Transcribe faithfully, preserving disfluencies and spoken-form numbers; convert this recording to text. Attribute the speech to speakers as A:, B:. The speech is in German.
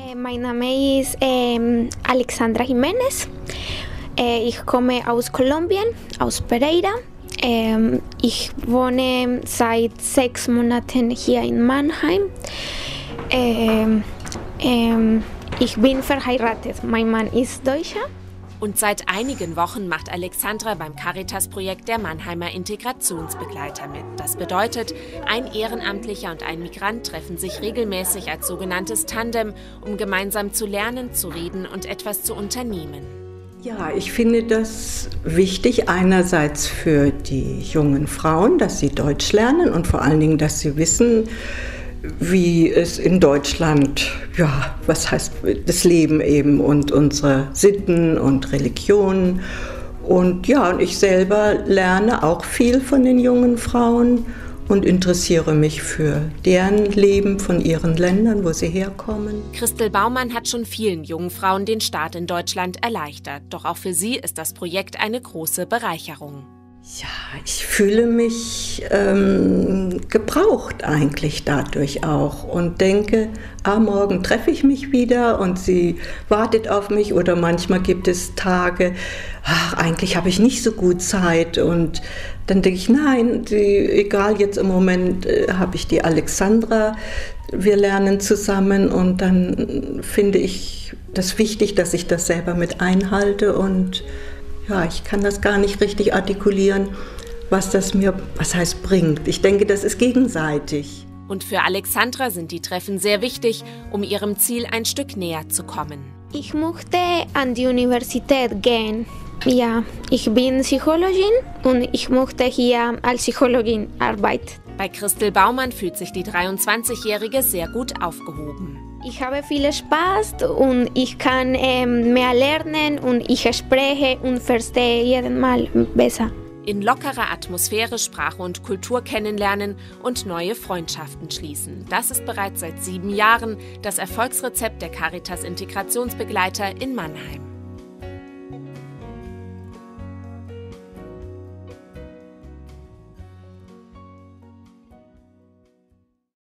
A: Äh, mein Name ist äh, Alexandra Jiménez. Äh, ich komme aus Kolumbien, aus Pereira. Äh, ich wohne seit sechs Monaten hier in Mannheim. Äh, äh, ich bin verheiratet. Mein Mann ist Deutscher.
B: Und seit einigen Wochen macht Alexandra beim Caritas-Projekt der Mannheimer Integrationsbegleiter mit. Das bedeutet, ein Ehrenamtlicher und ein Migrant treffen sich regelmäßig als sogenanntes Tandem, um gemeinsam zu lernen, zu reden und etwas zu unternehmen.
C: Ja, ich finde das wichtig, einerseits für die jungen Frauen, dass sie Deutsch lernen und vor allen Dingen, dass sie wissen, wie es in Deutschland, ja, was heißt das Leben eben und unsere Sitten und Religionen. Und ja, und ich selber lerne auch viel von den jungen Frauen und interessiere mich für deren Leben von ihren Ländern, wo sie herkommen.
B: Christel Baumann hat schon vielen jungen Frauen den Start in Deutschland erleichtert. Doch auch für sie ist das Projekt eine große Bereicherung.
C: Ja, ich fühle mich ähm, gebraucht eigentlich dadurch auch und denke, ah, morgen treffe ich mich wieder und sie wartet auf mich oder manchmal gibt es Tage, ach, eigentlich habe ich nicht so gut Zeit und dann denke ich, nein, die, egal, jetzt im Moment äh, habe ich die Alexandra, wir lernen zusammen und dann finde ich das wichtig, dass ich das selber mit einhalte und ja, ich kann das gar nicht richtig artikulieren, was das mir, was heißt, bringt. Ich denke, das ist gegenseitig.
B: Und für Alexandra sind die Treffen sehr wichtig, um ihrem Ziel ein Stück näher zu kommen.
A: Ich möchte an die Universität gehen. Ja, ich bin Psychologin und ich möchte hier als Psychologin arbeiten.
B: Bei Christel Baumann fühlt sich die dreiundzwanzigjährige sehr gut aufgehoben.
A: Ich habe viel Spaß und ich kann ähm, mehr lernen und ich spreche und verstehe jeden Mal besser.
B: In lockerer Atmosphäre Sprache und Kultur kennenlernen und neue Freundschaften schließen. Das ist bereits seit sieben Jahren das Erfolgsrezept der Caritas Integrationsbegleiter in Mannheim.